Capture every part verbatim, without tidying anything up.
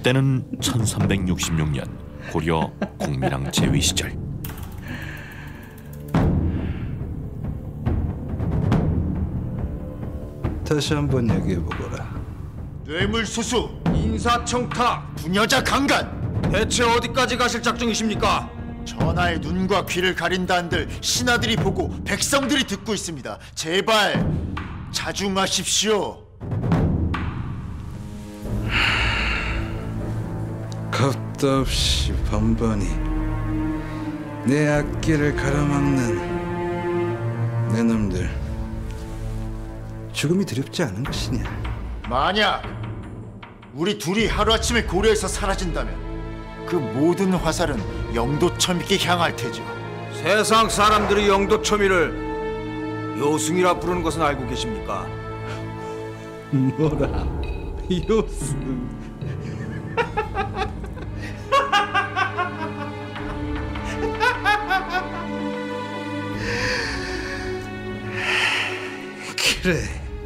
때는 천삼백육십육 년 고려 공민왕 제위 시절. 다시 한번 얘기해보거라. 뇌물수수, 인사청탁, 부녀자 강간. 대체 어디까지 가실 작정이십니까? 전하의 눈과 귀를 가린다 한들 신하들이 보고 백성들이 듣고 있습니다. 제발 자중하십시오. 겁도 없이 번번이 내 앞길을 가로막는 내 놈들 죽음이 두렵지 않은 것이냐? 만약 우리 둘이 하루아침에 고려에서 사라진다면 그 모든 화살은 영도첨이께 향할 테죠. 세상 사람들이 영도첨이를 요승이라 부르는 것은 알고 계십니까? 뭐라? 요승? 그래.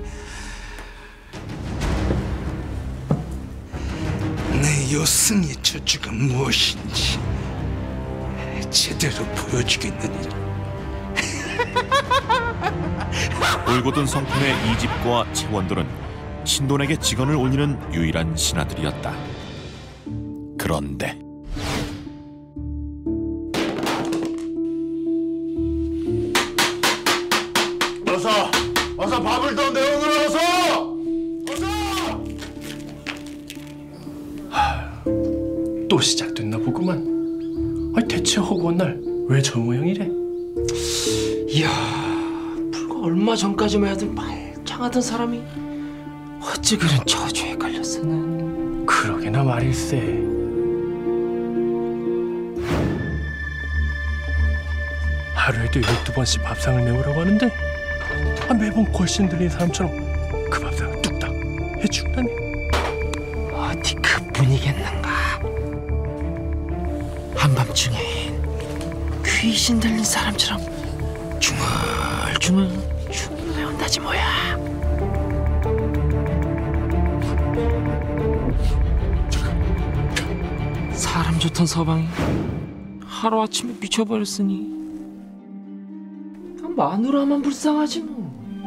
내 요승의 저주가 무엇인지 제대로 보여주겠느니라. 울고든 성품의 이집과 채원들은 신돈에게 직언을 올리는 유일한 신하들이었다. 그런데 어서! 어서 밥을 더 내오너라. 어서! 어서! 또 시작됐나 보구만. 아니 대체 허구한 날 왜 저 모양이래? 이야, 불과 얼마 전까지만 해도 말짱하던 사람이 어찌 그런 저주에 걸렸으는. 그러게나 말일세. 하루에도 열두 번씩 밥상을 내오라고 하는데 아, 매번 골신 들린 사람처럼 그 밥상을 뚝딱 해주다니. 어디 그뿐이겠는가? 한밤중에 귀신 들린 사람처럼 중얼중얼 춤을 뭐야. 사람 좋던 서방이 하루아침에 미쳐버렸으니 마누라만 불쌍하지 뭐.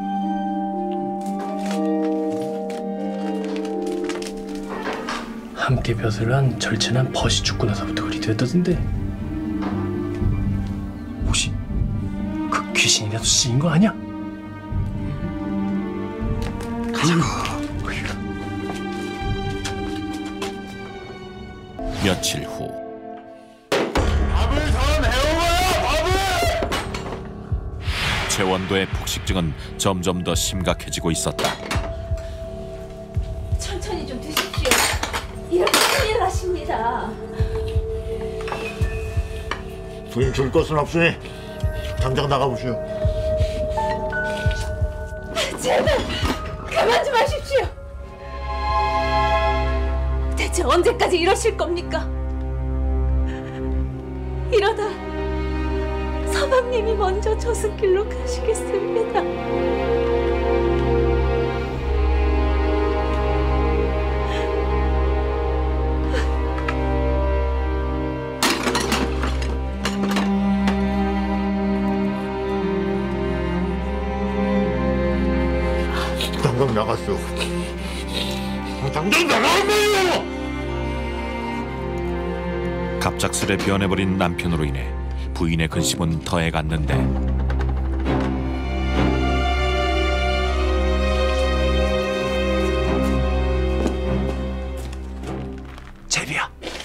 함께 벼슬을 한 절친한 벗이 죽고 나서부터 그리 됐다던데. 혹시 그 귀신이라도 씌인 거 아니야? 가자고. 며칠 후 밥을 더 내어봐요. 밥을! 채원도의 폭식증은 점점 더 심각해지고 있었다. 천천히 좀 드십시오. 이렇게 큰일 나십니다. 부인 줄 것은 없으니 당장 나가보시오. 제발 그만 좀 하십시오. 대체 언제까지 이러실 겁니까? 이러다 서방님이 먼저 저승길로 가시겠습니다. 당장 나갔어. 당장 나가면 갑작스레 변해버린 남편으로 인해 부인의 근심은 더해갔는데 제비야.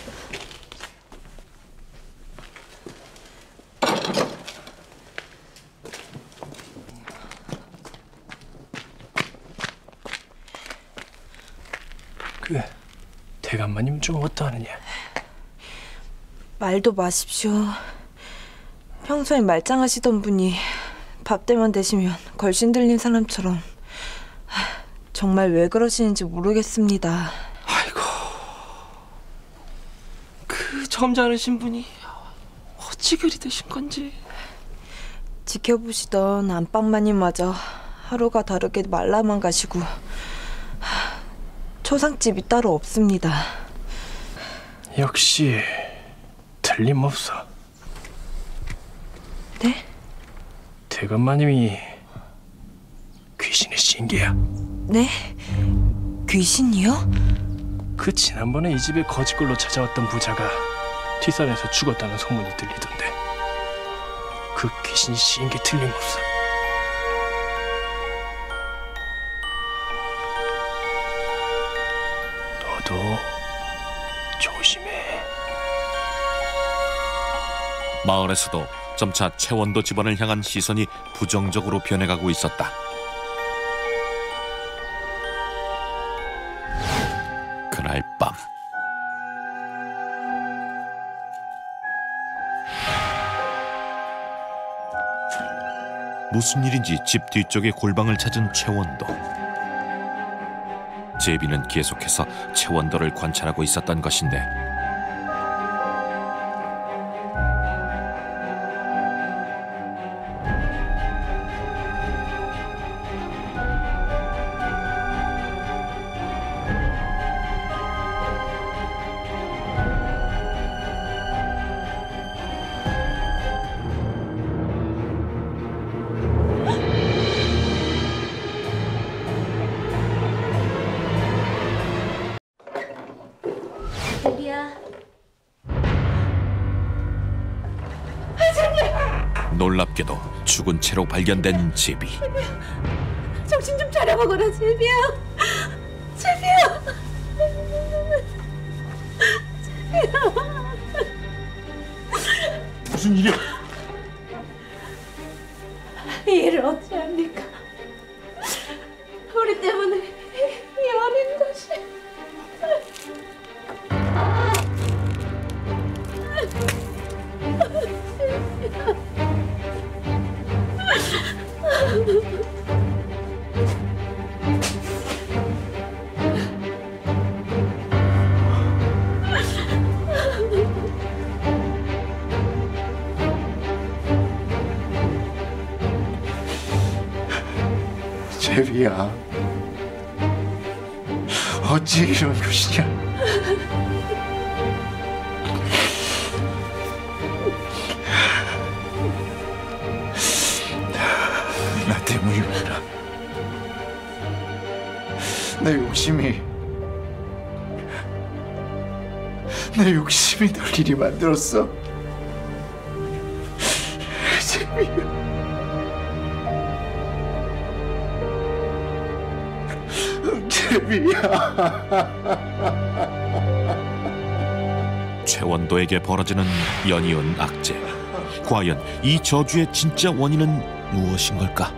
그 대감마님 좀 어떠하느냐? 말도 마십시오. 평소에 말짱하시던 분이 밥 때만 되시면 걸신 들린 사람처럼. 정말 왜 그러시는지 모르겠습니다. 아이고, 그 점잖으신 분이 어찌 그리 되신 건지. 지켜보시던 안방마님마저 하루가 다르게 말라만 가시고 초상집이 따로 없습니다. 역시 틀림없어. 네? 대감마님이 귀신의 신기야. 네? 귀신이요? 그 지난번에 이 집에 거짓글로 찾아왔던 부자가 뒷산에서 죽었다는 소문이 들리던데 그 귀신이 시인 게 틀림없어. 너도 조심해. 마을에서도 점차 채원도 집안을 향한 시선이 부정적으로 변해가고 있었다. 그날 밤 무슨 일인지 집 뒤쪽의 골방을 찾은 채원도. 제비는 계속해서 채원도를 관찰하고 있었던 것인데 놀랍게도 죽은 채로 발견된 제비. 정신 좀 차려먹어라, 제비야. 제비야. 제비야. 무슨 일이야? 이 일을 어찌합니까? 우리 때문에 이 어린 것이. 제비야, 어찌 이런 것이냐? 나 때문이구나. 내 욕심이 내 욕심이 널 이리 만들었어. 제비야. 채원도에게 벌어지는 연이은 악재. 과연 이 저주의 진짜 원인은 무엇인 걸까?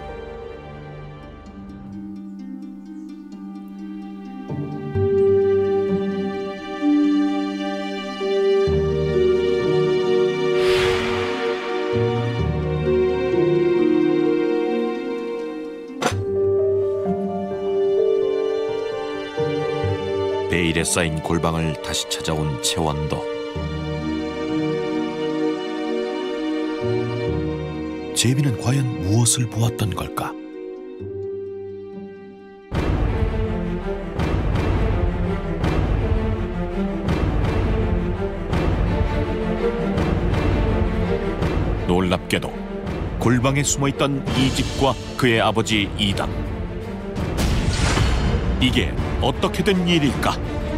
베일에 쌓인 골방을 다시 찾아온 채원도. 제비는 과연 무엇을 보았던 걸까? 놀랍게도 골방에 숨어있던 이집과 그의 아버지 이당. 이게 어떻게 된 일일까?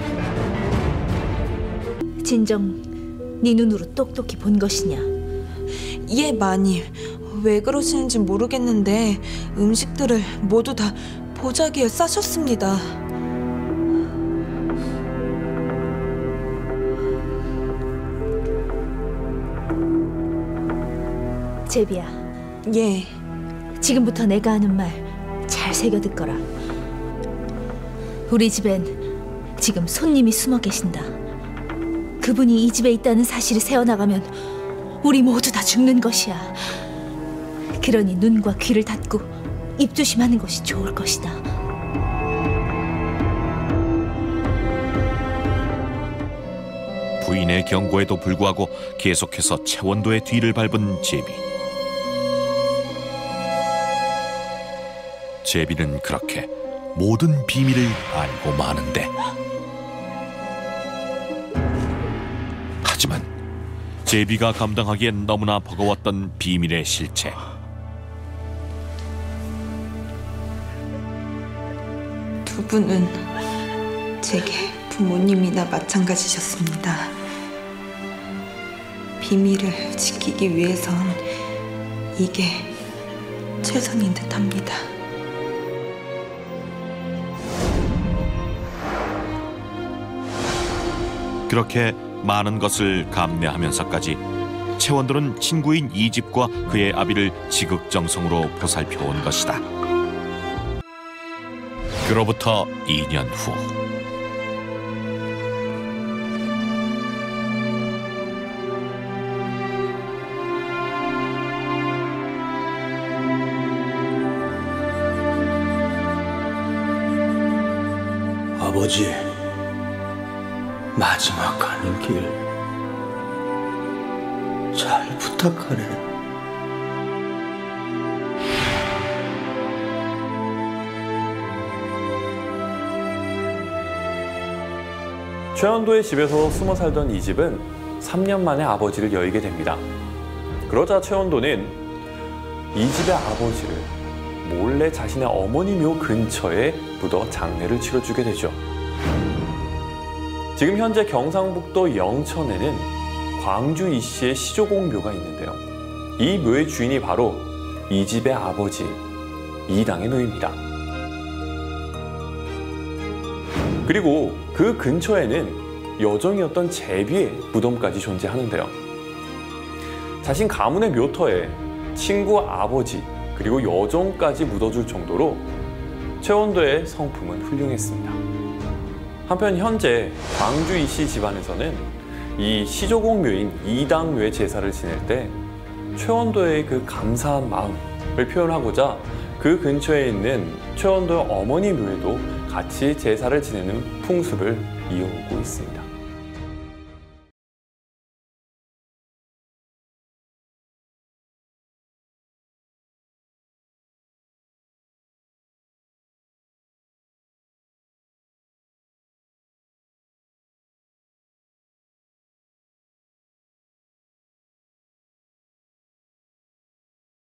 진정 네 눈으로 똑똑히 본 것이냐? 예, 마님. 왜 그러시는지 모르겠는데 음식들을 모두 다 보자기에 싸셨습니다. 제비야, 예. 지금부터 내가 하는 말 잘 새겨 듣거라. 우리 집엔 지금 손님이 숨어 계신다. 그분이 이 집에 있다는 사실이 새어나가면 우리 모두 다 죽는 것이야. 그러니 눈과 귀를 닫고 입 조심하는 것이 좋을 것이다. 부인의 경고에도 불구하고 계속해서 채원도의 뒤를 밟은 제비. 제비는 그렇게 모든 비밀을 알고 마는데 하지만 제비가 감당하기엔 너무나 버거웠던 비밀의 실체. 두 분은 제게 부모님이나 마찬가지셨습니다. 비밀을 지키기 위해선 이게 최선인 듯합니다. 그렇게 많은 것을 감내하면서까지 채원도는 친구인 이집과 그의 아비를 지극정성으로 보살펴온 것이다. 그로부터 이 년 후 아버지, 마지막 가는 길 잘 부탁하네. 최원도의 집에서 숨어 살던 이집은 삼 년 만에 아버지를 여의게 됩니다. 그러자 최원도는 이집의 아버지를 몰래 자신의 어머니 묘 근처에 묻어 장례를 치러주게 되죠. 지금 현재 경상북도 영천에는 광주 이씨의 시조공 묘가 있는데요. 이 묘의 주인이 바로 이집의 아버지 이당의 노입니다. 그리고 그 근처에는 여정이었던 제비의 무덤까지 존재하는데요. 자신 가문의 묘터에 친구 아버지 그리고 여종까지 묻어줄 정도로 최원도의 성품은 훌륭했습니다. 한편 현재 광주 이씨 집안에서는 이 시조공 묘인 이당 묘의 제사를 지낼 때 최원도의 그 감사한 마음을 표현하고자 그 근처에 있는 최원도의 어머니 묘에도 같이 제사를 지내는 풍습을 이어오고 있습니다.